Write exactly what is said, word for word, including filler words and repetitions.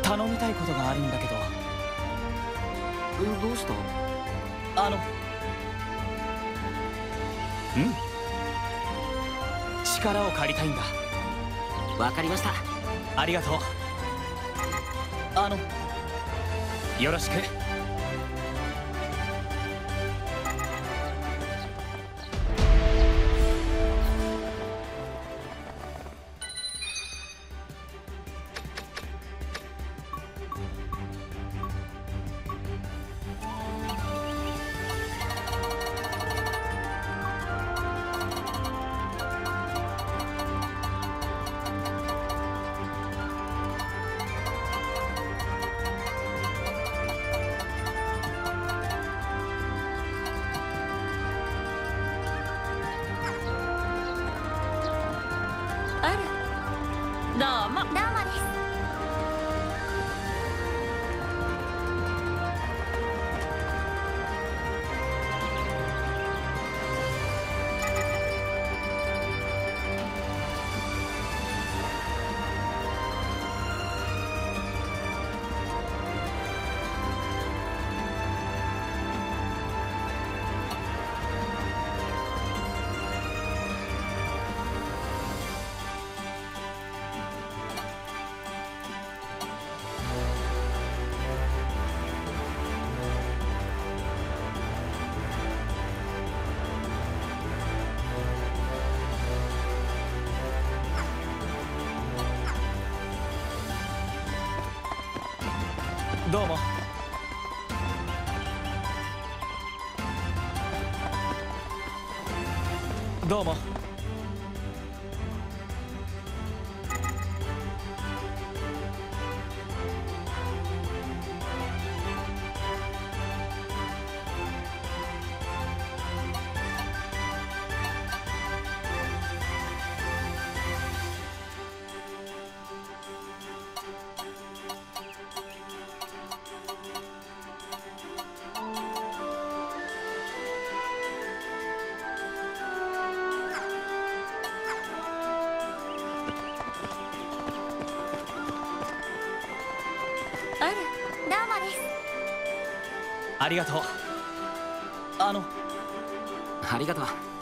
頼みたいことがあるんだけど。 どうした？ あのうん力を借りたいんだ。 わかりました。 ありがとう。あのよろしく。 どうも。どうもです。 どうも。どうも。 あら、どうもです。 ありがとう。あのありがとう。